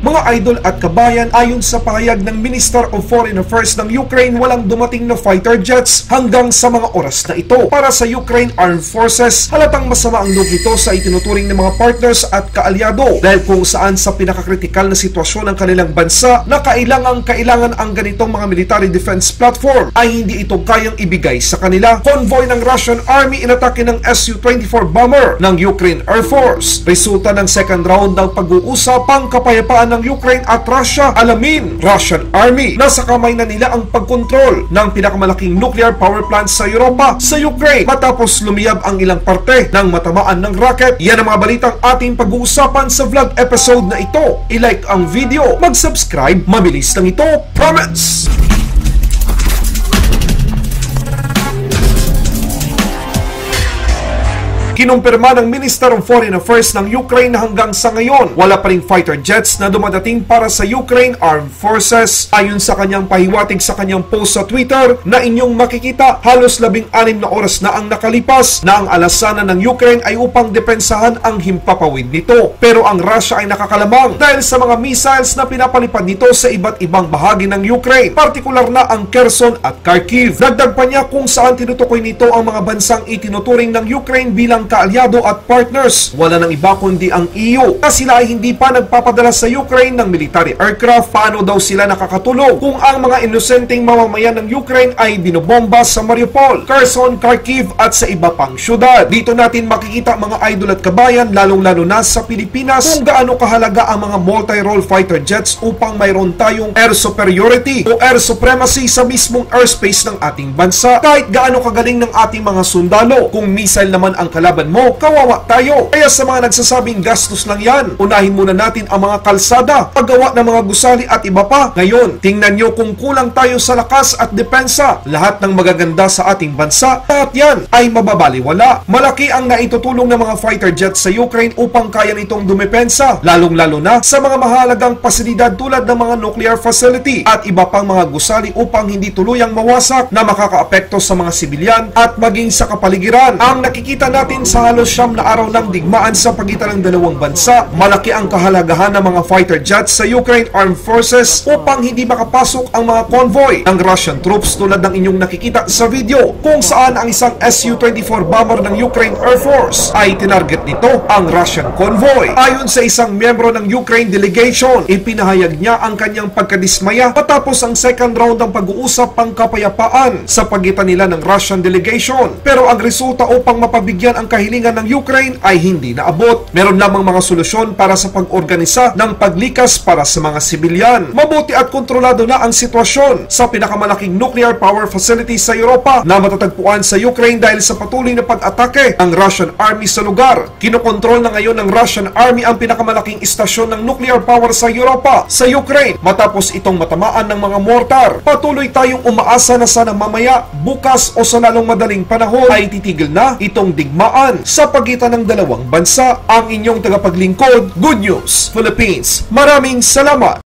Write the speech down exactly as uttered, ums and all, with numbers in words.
Mga idol at kabayan, ayon sa pahayag ng Minister of Foreign Affairs ng Ukraine, walang dumating na fighter jets hanggang sa mga oras na ito. Para sa Ukraine Armed Forces, halatang masama ang loob nito sa itinuturing ng mga partners at kaalyado dahil kung saan sa pinakakritikal na sitwasyon ng kanilang bansa na kailangang-kailangan ang ganitong mga military defense platform ay hindi ito kayang ibigay sa kanila. Convoy ng Russian Army inatake ng S U twenty-four bomber ng Ukraine Air Force. Resulta ng second round ng pag-uusap pang kapayapaan ng Ukraine at Russia. Alamin, Russian Army, nasa kamay na nila ang pagkontrol ng pinakamalaking nuclear power plant sa Europa, sa Ukraine, matapos lumiyab ang ilang parte ng matamaan ng rocket. Yan ang mga balitang ating pag-uusapan sa vlog episode na ito. I-like ang video, mag-subscribe, mabilis lang ito, promise! Kinumpirma ng Minister of Foreign Affairs ng Ukraine na hanggang sa ngayon, wala pa ring fighter jets na dumadating para sa Ukraine Armed Forces. Ayon sa kanyang pahiwatig sa kanyang post sa Twitter na inyong makikita, halos labing anim na oras na ang nakalipas na ang alasanan ng Ukraine ay upang depensahan ang himpapawid nito. Pero ang Russia ay nakakalamang dahil sa mga missiles na pinapalipad nito sa iba't ibang bahagi ng Ukraine, partikular na ang Kherson at Kharkiv. Dagdag pa niya kung saan tinutukoy nito ang mga bansang itinuturing ng Ukraine bilang kaalyado at partners. Wala nang iba kundi ang E U na sila ay hindi pa nagpapadala sa Ukraine ng military aircraft. Paano daw sila nakakatulong kung ang mga inosenteng mamamayan ng Ukraine ay binobomba sa Mariupol, Kherson, Kharkiv at sa iba pang syudad? Dito natin makikita mga idol at kabayan, lalong-lalo na sa Pilipinas, kung gaano kahalaga ang mga multi-role fighter jets upang mayroon tayong air superiority o air supremacy sa mismong airspace ng ating bansa. Kahit gaano kagaling ng ating mga sundalo, kung missile naman ang kalaban mo, kawawa tayo. Kaya sa mga nagsasabing gastos lang yan, unahin muna natin ang mga kalsada, paggawa ng mga gusali at iba pa. Ngayon, tingnan nyo kung kulang tayo sa lakas at depensa. Lahat ng magaganda sa ating bansa, lahat yan ay mababaliwala. Malaki ang naitutulong ng mga fighter jets sa Ukraine upang kaya nitong dumepensa, lalong-lalo na sa mga mahalagang pasilidad tulad ng mga nuclear facility at iba pang mga gusali upang hindi tuluyang mawasak na makakaapekto sa mga sibilyan at maging sa kapaligiran. Ang nakikita natin sa halos siyam na araw ng digmaan sa pagitan ng dalawang bansa, malaki ang kahalagahan ng mga fighter jets sa Ukraine Armed Forces upang hindi makapasok ang mga convoy ng Russian troops tulad ng inyong nakikita sa video, kung saan ang isang S U twenty-four bomber ng Ukraine Air Force ay tinarget nito ang Russian convoy. Ayon sa isang miyembro ng Ukraine delegation, ipinahayag niya ang kanyang pagkadismaya matapos ang second round ng pag-uusap pang kapayapaan sa pagitan nila ng Russian delegation. Pero ang resulta upang mapabigyan ang kahilingan ng Ukraine ay hindi naabot. Meron lamang mga solusyon para sa pag-organisa ng paglikas para sa mga sibilyan. Mabuti at kontrolado na ang sitwasyon sa pinakamalaking nuclear power facility sa Europa na matatagpuan sa Ukraine dahil sa patuloy na pag-atake ng Russian Army sa lugar. Kinokontrol na ngayon ng Russian Army ang pinakamalaking istasyon ng nuclear power sa Europa, sa Ukraine, matapos itong matamaan ng mga mortar. Patuloy tayong umaasa na sana mamaya, bukas o sa lalong madaling panahon ay titigil na itong digmaan sa pagitan ng dalawang bansa. Ang inyong tagapaglingkod, Good News Philippines. Maraming salamat!